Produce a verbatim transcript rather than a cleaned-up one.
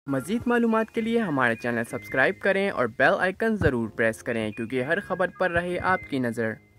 मज़ीद मालूमात के लिए हमारे चैनल सब्सक्राइब करें और बेल आइकन ज़रूर प्रेस करें, क्योंकि हर खबर पर रहे आपकी नज़र।